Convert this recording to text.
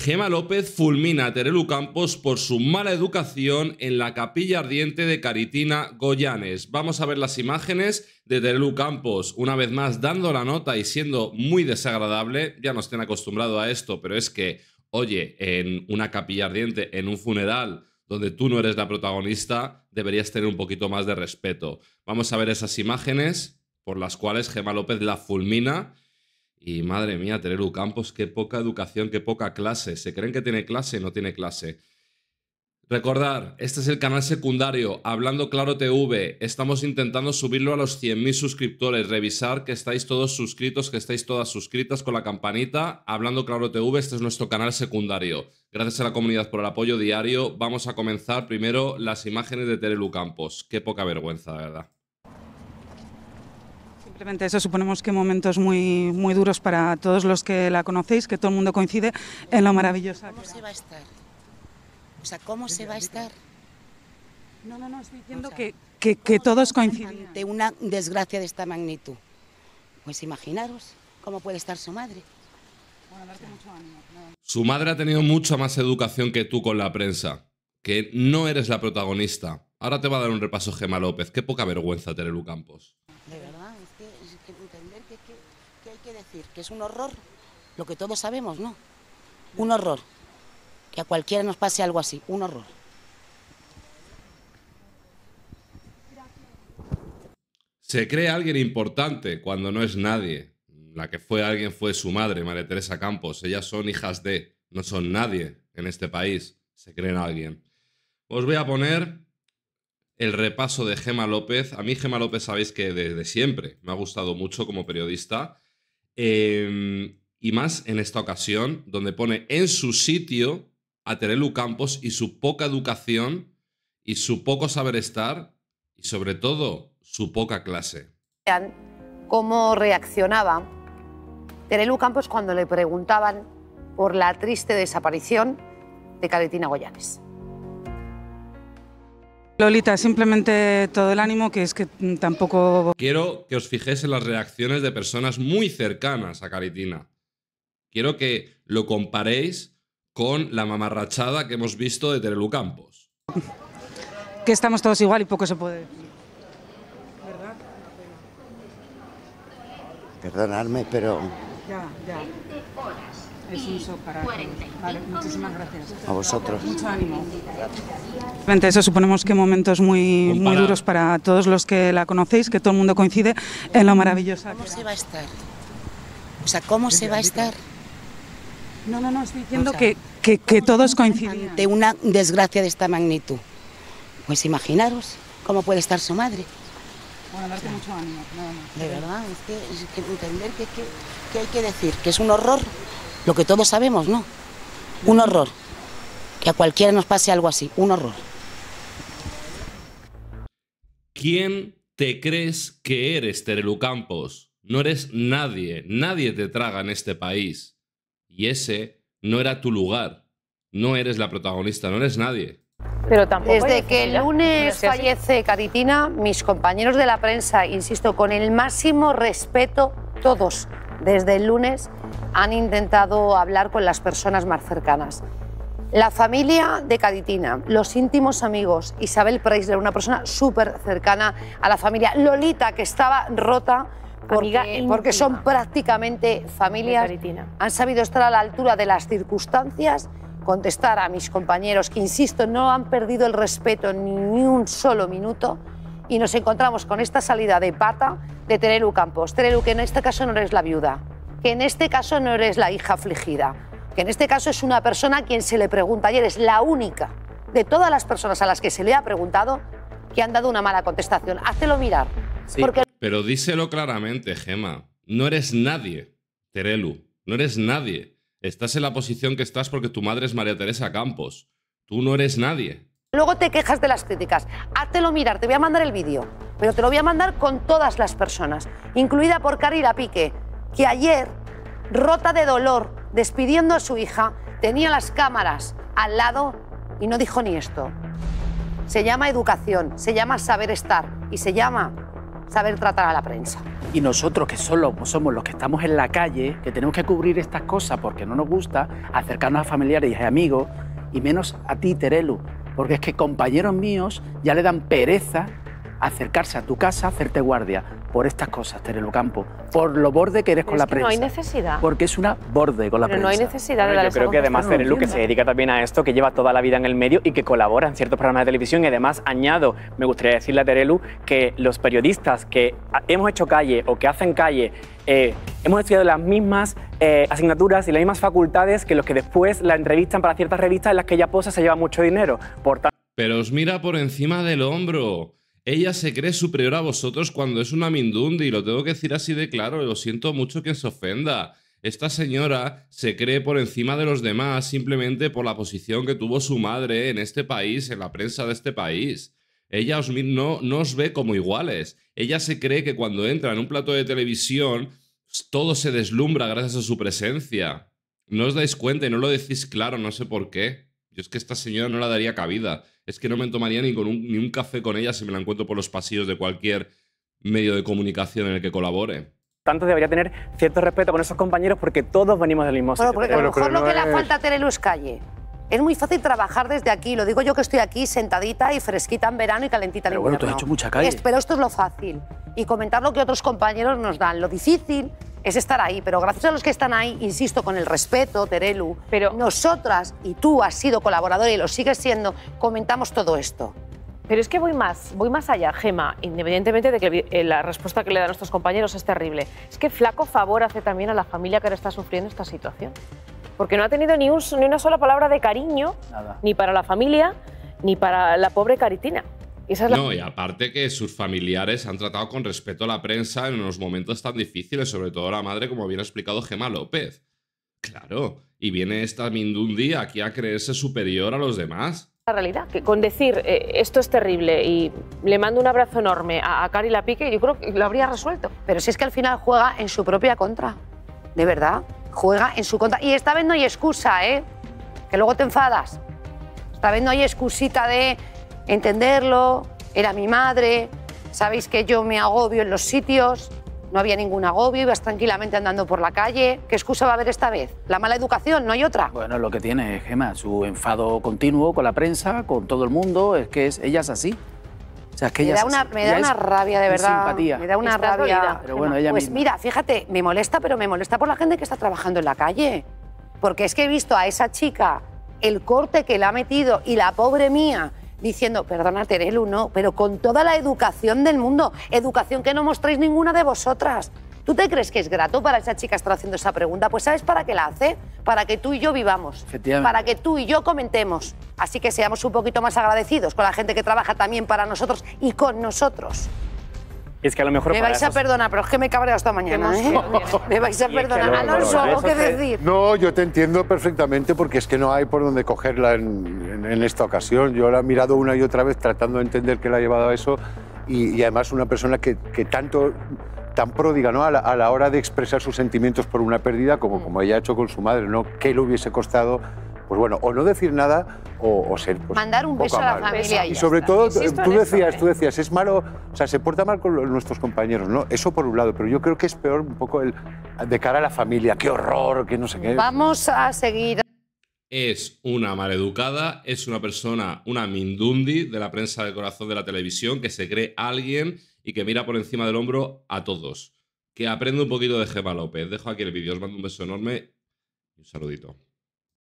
Gemma López fulmina a Terelu Campos por su mala educación en la capilla ardiente de Caritina, Goyanes. Vamos a ver las imágenes de Terelu Campos, una vez más dando la nota y siendo muy desagradable. Ya nos tienen acostumbrado a esto, pero es que, oye, en una capilla ardiente, en un funeral donde tú no eres la protagonista, deberías tener un poquito más de respeto. Vamos a ver esas imágenes por las cuales Gemma López la fulmina. Y madre mía, Terelu Campos, qué poca educación, qué poca clase. ¿Se creen que tiene clase? No tiene clase. Recordar, este es el canal secundario, Hablando Claro TV. Estamos intentando subirlo a los 100.000 suscriptores. Revisar que estáis todos suscritos, que estáis todas suscritas con la campanita. Hablando Claro TV, este es nuestro canal secundario. Gracias a la comunidad por el apoyo diario. Vamos a comenzar primero las imágenes de Terelu Campos. Qué poca vergüenza, de verdad. Simplemente eso, suponemos que momentos muy duros para todos los que la conocéis, que todo el mundo coincide en lo maravillosa. ¿Cómo se va a estar? O sea, ¿cómo se va a estar? No, estoy diciendo que todos coinciden. Ante una desgracia de esta magnitud. Pues imaginaros cómo puede estar su madre. Bueno, darte mucho ánimo. Su madre ha tenido mucha más educación que tú con la prensa, que no eres la protagonista. Ahora te va a dar un repaso Gemma López. Qué poca vergüenza, Terelu Campos. De verdad, es que entender que hay que decir, que es un horror, lo que todos sabemos, ¿no? Un horror. Que a cualquiera nos pase algo así, un horror. Se cree alguien importante cuando no es nadie. La que fue alguien fue su madre, María Teresa Campos. Ellas son hijas de, no son nadie en este país. Se creen alguien. Os voy a poner el repaso de Gemma López. A mí Gemma López sabéis que desde siempre me ha gustado mucho como periodista. Y más en esta ocasión, donde pone en su sitio a Terelu Campos y su poca educación y su poco saber estar y sobre todo su poca clase. ¿Cómo reaccionaba Terelu Campos cuando le preguntaban por la triste desaparición de Caritina Goyanes? Lolita, simplemente todo el ánimo, que es que tampoco... Quiero que os fijéis en las reacciones de personas muy cercanas a Caritina. Quiero que lo comparéis con la mamarrachada que hemos visto de Terelu Campos. Que estamos todos igual y poco se puede decir. ¿Verdad? Perdonadme, pero... Ya. Es un shock para todos. Vale, muchísimas gracias. A vosotros. Mucho ánimo. Eso, suponemos que momentos muy duros para todos los que la conocéis, que todo el mundo coincide en lo maravillosa. ¿Cómo se va a estar? O sea, ¿cómo se va a estar? No, estoy diciendo que todos coinciden. Ante una desgracia de esta magnitud. Pues imaginaros cómo puede estar su madre. Bueno, darte mucho ánimo. De verdad, es que entender que hay que decir, que es un horror, lo que todos sabemos, ¿no? Un horror. Que a cualquiera nos pase algo así, un horror. ¿Quién te crees que eres, Terelu Campos? No eres nadie, nadie te traga en este país. Y ese no era tu lugar. No eres la protagonista, no eres nadie. Pero tampoco desde que el lunes fallece Caritina, mis compañeros de la prensa, insisto, con el máximo respeto, todos, desde el lunes, han intentado hablar con las personas más cercanas. La familia de Caritina, los íntimos amigos, Isabel Preisler, una persona súper cercana a la familia, Lolita, que estaba rota porque son prácticamente familias, han sabido estar a la altura de las circunstancias, contestar a mis compañeros que, insisto, no han perdido el respeto ni un solo minuto, y nos encontramos con esta salida de pata de Terelu Campos. Terelu, que en este caso no eres la viuda, que en este caso no eres la hija afligida, que en este caso es una persona a quien se le pregunta, y eres la única de todas las personas a las que se le ha preguntado que han dado una mala contestación. Háztelo mirar. Sí, porque... pero díselo claramente, Gemma. No eres nadie, Terelu. No eres nadie. Estás en la posición que estás porque tu madre es María Teresa Campos. Tú no eres nadie. Luego te quejas de las críticas. Háztelo mirar, te voy a mandar el vídeo, pero te lo voy a mandar con todas las personas, incluida por Cari Lapique, que ayer, rota de dolor, despidiendo a su hija, tenía las cámaras al lado y no dijo ni esto. Se llama educación, se llama saber estar y se llama saber tratar a la prensa. Y nosotros, que solo somos los que estamos en la calle, que tenemos que cubrir estas cosas porque no nos gusta, acercarnos a familiares y amigos, y menos a ti, Terelu, porque es que compañeros míos ya le dan pereza acercarse a tu casa, hacerte guardia por estas cosas, Terelu Campos, por lo borde que eres con la prensa. No hay necesidad. Porque es una borde con la prensa. No hay necesidad de dar Yo creo que además Terelu, que se dedica también a esto, que lleva toda la vida en el medio y que colabora en ciertos programas de televisión, y además añado, me gustaría decirle a Terelu que los periodistas que hemos hecho calle o que hacen calle hemos estudiado las mismas asignaturas y las mismas facultades que los que después la entrevistan para ciertas revistas en las que ella posa, se lleva mucho dinero. Por tanto, pero os mira por encima del hombro. Ella se cree superior a vosotros cuando es una mindundi, y lo tengo que decir así de claro, lo siento mucho quien se ofenda. Esta señora se cree por encima de los demás simplemente por la posición que tuvo su madre en este país, en la prensa de este país. Ella no os ve como iguales. Ella se cree que cuando entra en un plato de televisión todo se deslumbra gracias a su presencia. No os dais cuenta y no lo decís claro, no sé por qué. Yo es que esta señora no la daría cabida. Es que no me tomaría ni un café con ella si me la encuentro por los pasillos de cualquier medio de comunicación en el que colabore. Tanto debería tener cierto respeto con esos compañeros porque todos venimos del mismo sitio. Porque a lo mejor lo que le falta a Terelu es calle. Es muy fácil trabajar desde aquí. Lo digo yo que estoy aquí sentadita y fresquita en verano y calentita en invierno. Pero bueno, tú has hecho mucha calle. Pero esto es lo fácil. Y comentar lo que otros compañeros nos dan. Lo difícil es estar ahí, pero gracias a los que están ahí, insisto, con el respeto, Terelu, pero nosotras, y tú has sido colaboradora y lo sigues siendo, comentamos todo esto. Pero es que voy más allá, Gemma, independientemente de que la respuesta que le dan nuestros compañeros es terrible. Es que flaco favor hace también a la familia que ahora está sufriendo esta situación. Porque no ha tenido ni una sola palabra de cariño, ni para la familia, ni para la pobre Caritina. No, y aparte que sus familiares han tratado con respeto a la prensa en unos momentos tan difíciles, sobre todo la madre, como bien ha explicado Gemma López. Claro, y viene esta mindundi aquí a creerse superior a los demás. La realidad, que con decir esto es terrible y le mando un abrazo enorme a Cari Lapique, yo creo que lo habría resuelto. Pero si es que al final juega en su propia contra, de verdad, juega en su contra. Y esta vez no hay excusa, ¿eh? Que luego te enfadas. Esta vez no hay excusita de entenderlo, era mi madre, sabéis que yo me agobio en los sitios, no había ningún agobio, ibas tranquilamente andando por la calle. ¿Qué excusa va a haber esta vez? ¿La mala educación? ¿No hay otra? Bueno, lo que tiene Gemma, su enfado continuo con la prensa, con todo el mundo, es que ella es así. O sea, es que me da una rabia, de verdad. Simpatía. Me da una rabia. Pero bueno, ella pues misma. mira, fíjate, me molesta, pero me molesta por la gente que está trabajando en la calle. Porque es que he visto a esa chica, el corte que le ha metido, y la pobre mía, diciendo, perdona Terelu, no, pero con toda la educación del mundo, educación que no mostráis ninguna de vosotras. ¿Tú te crees que es grato para esa chica estar haciendo esa pregunta? Pues ¿sabes para qué la hace? Para que tú y yo vivamos, para que tú y yo comentemos. Así que seamos un poquito más agradecidos con la gente que trabaja también para nosotros y con nosotros. Es que a lo mejor me vais a perdonar, pero es que me he cabreado esta mañana, ¿eh? Me vais a perdonar. Alonso, ¿algo que decir? No, yo te entiendo perfectamente porque es que no hay por dónde cogerla en esta ocasión. Yo la he mirado una y otra vez tratando de entender qué la ha llevado a eso y además una persona que tan pródiga, ¿no? a la hora de expresar sus sentimientos por una pérdida como ella ha hecho con su madre, ¿no? ¿Qué le hubiese costado? Pues bueno, o no decir nada o ser pues, mandar un beso a la familia y sobre todo tú decías es malo, o sea, se porta mal con nuestros compañeros, ¿no? Eso por un lado, pero yo creo que es peor un poco de cara a la familia, qué horror, que no sé qué. Vamos a seguir. Es una maleducada, es una persona, una mindundi de la prensa de corazón de la televisión que se cree alguien y que mira por encima del hombro a todos. Que aprende un poquito de Gemma López. Dejo aquí el vídeo, os mando un beso enorme y un saludito.